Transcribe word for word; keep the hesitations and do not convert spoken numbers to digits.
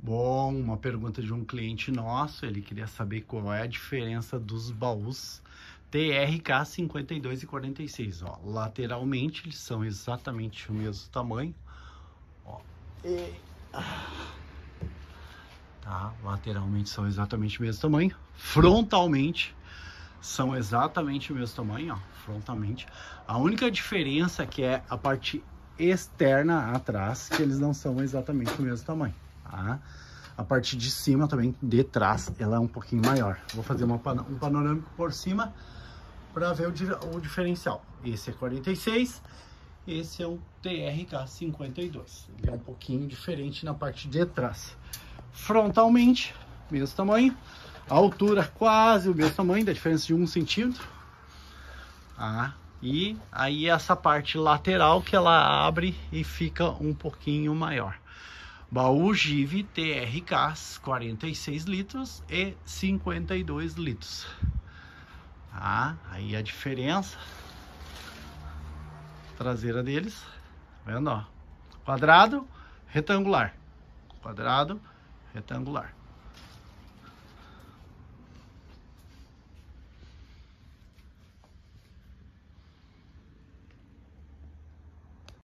Bom, uma pergunta de um cliente nosso, ele queria saber qual é a diferença dos baús T R K cinquenta e dois e quarenta e seis, ó. Lateralmente eles são exatamente o mesmo tamanho, ó. E... tá, lateralmente são exatamente o mesmo tamanho, frontalmente são exatamente o mesmo tamanho, ó, frontalmente. A única diferença que é a parte externa atrás, que eles não são exatamente o mesmo tamanho. Tá? A parte de cima também, de trás, ela é um pouquinho maior. Vou fazer uma, um panorâmico por cima para ver o, o diferencial. Esse é quarenta e seis, esse é um T R K cinquenta e dois. Ele é um pouquinho diferente na parte de trás. Frontalmente, mesmo tamanho. A altura quase o mesmo tamanho, da diferença de um centímetro. Ah, e aí essa parte lateral que ela abre e fica um pouquinho maior. Baú Give T R K quarenta e seis litros e cinquenta e dois litros. Ah, aí a diferença traseira deles, tá vendo, ó? Quadrado, retangular. Quadrado, retangular.